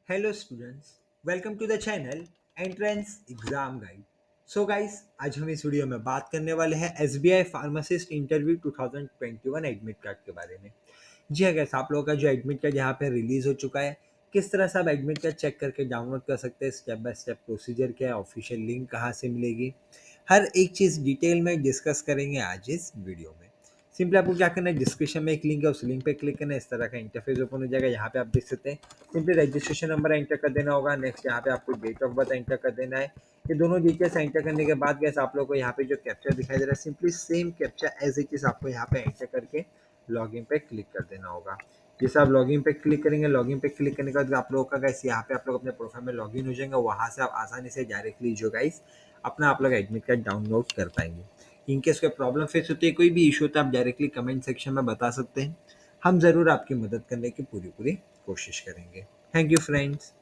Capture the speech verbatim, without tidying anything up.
Hello students, welcome to the channel entrance exam guide. So guys, आज हम इस video में बात करने वाले हैं SBI pharmacist interview two thousand twenty one admit card के बारे में। जी हाँ गाइस, आप लोगों का जो एडमिट कार्ड यहाँ पे रिलीज हो चुका है, किस तरह से आप एडमिट कार्ड चेक करके डाउनलोड कर सकते हैं, स्टेप बाय स्टेप प्रोसीजर क्या है, ऑफिशियल लिंक कहाँ से मिलेगी, हर एक चीज़ डिटेल में डिस्कस करेंगे आज इस वीडियो में। सिंपली आपको क्या करना है, डिस्क्रिप्शन में एक लिंक है, उस लिंक पे क्लिक करना है। इस तरह का इंटरफेस ओपन हो जाएगा। यहाँ पे आप देख सकते हैं, सिंपली रजिस्ट्रेशन नंबर एंटर कर देना होगा। नेक्स्ट यहाँ पे आपको डेट ऑफ बर्थ एंटर कर देना है। ये दोनों डिटेल्स एंटर करने के बाद गैस आप लोग को यहाँ पे जो कैप्चा दिखाई दे रहा है, simply same captcha as it is आपको यहाँ पे एंटर करके लॉगिन पे क्लिक कर देना होगा। जैसे आप लॉगिन पे क्लिक करेंगे, लॉगिन पे क्लिक करने के बाद आप लोगों का गैस यहाँ पे आप लोग अपने प्रोफाइल में लॉगिन हो जाएंगे। वहाँ से आप आसानी से डायरेक्टली जो गाइस अपना आप लोग एडमिट कार्ड डाउनलोड कर पाएंगे। इनकेस कोई प्रॉब्लम फेस होती है, कोई भी इशू होता है, आप डायरेक्टली कमेंट सेक्शन में बता सकते हैं। हम ज़रूर आपकी मदद करने की पूरी पूरी कोशिश करेंगे। Thank you friends.